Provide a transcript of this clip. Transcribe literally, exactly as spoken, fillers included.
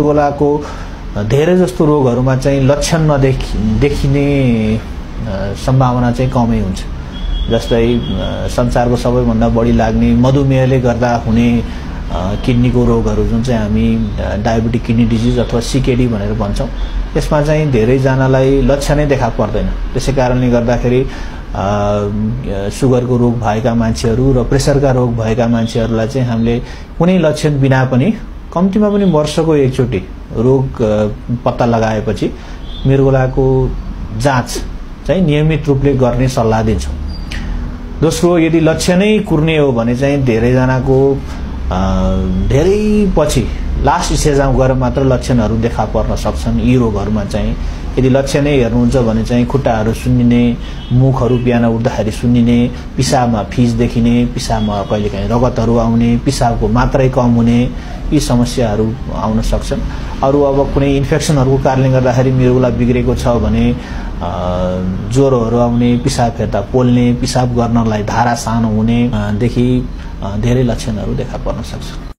मृगौलाको धेरै जस्तो रोगहरुमा चाहिँ लक्षण नदेखि देखिने सम्भावना चाहिँ कमै हुन्छ। जस्तै संसारको सबैभन्दा बढी लाग्ने मधुमेहले गर्दा हुने किडनीको रोगहरु जुन चाहिँ हामी डायबिटिक किडनी डिजिज अथवा सीकेडी भनेर भन्छौं, यसमा चाहिँ धेरै जनालाई लक्षणै देखा पर्दैन। त्यसै कारणले गर्दाखेरि सुगरको रोग भएका मान्छेहरु र प्रेसरका रोग भएका मान्छेहरुलाई चाहिँ हामीले कुनै लक्षण बिना पनि कम्तीमा पनि वर्षको एकचोटी रोग पत्ता लगाएपछि मृगौलाको जाँच चाहिँ नियमित रूपले गर्ने सल्लाह दिन्छौं। दोस्रो, यदि लक्षणै कुर्ने हो भने चाहिँ धेरै जनाको धेरै पछि लास्ट स्टेजमा गएर मात्र लक्षणहरु देखा पर्न सक्छन्। यी रोगहरुमा चाहिँ यदि लक्षणै हेर्नुहुन्छ भने चाहिँ खुट्टाहरु सुन्निने, मुखहरु बिहान उठ्दाखेरि सुन्निने, पिसाबमा फिज देखिने, पिसाबमा कहिलेकाहीँ रगतहरु आउने, पिसाबको मात्रै कम हुने, यी समस्याहरु आउन सक्छन्। अरु अब कुनै इन्फेक्सनहरुको कारणले गर्दाखेरि मृगौला बिग्रेको छ भने ज्वरोहरु आउने, पिसाब फेर्दा पोल्ने, पिसाब गर्नलाई धारा सानो हुने देखि धेरै लक्षणहरु देखा पर्न सक्छ।